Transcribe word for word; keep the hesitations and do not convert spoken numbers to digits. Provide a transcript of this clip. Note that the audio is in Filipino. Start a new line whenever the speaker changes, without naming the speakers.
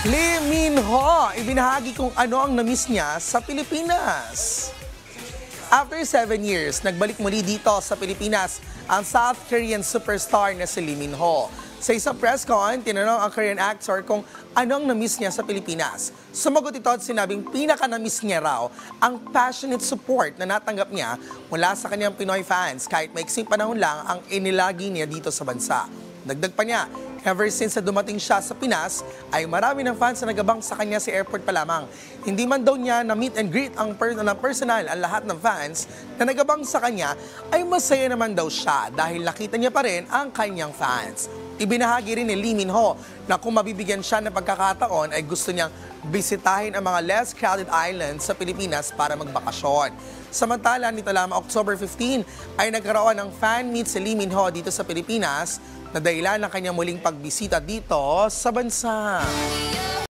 Lee Min Ho, ibinahagi kung ano ang namiss niya sa Pilipinas. After seven years, nagbalik muli dito sa Pilipinas ang South Korean superstar na si Lee Min Ho. Sa isang press con, tinanong ang Korean actor kung ano ang namiss niya sa Pilipinas. Sumagot ito at sinabing pinaka-namiss niya raw ang passionate support na natanggap niya mula sa kanyang Pinoy fans kahit maiksing panahon lang ang inilagi niya dito sa bansa. Dagdag pa niya, ever since na dumating siya sa Pinas, ay marami ng fans na nagabang sa kanya sa airport pa lamang. Hindi man daw niya na meet and greet ang per na personal ang lahat ng fans na nagabang sa kanya, ay masaya naman daw siya dahil nakita niya pa rin ang kanyang fans. Ibinahagi rin ni Lee Min Ho na kung mabibigyan siya ng pagkakataon ay gusto niyang bisitahin ang mga less crowded islands sa Pilipinas para magbakasyon. Samantala, nito lamang October fifteenth ay nagkaroon ng fan meet si Lee Min Ho dito sa Pilipinas na dahilan ng kanyang muling pagbisita dito sa bansa.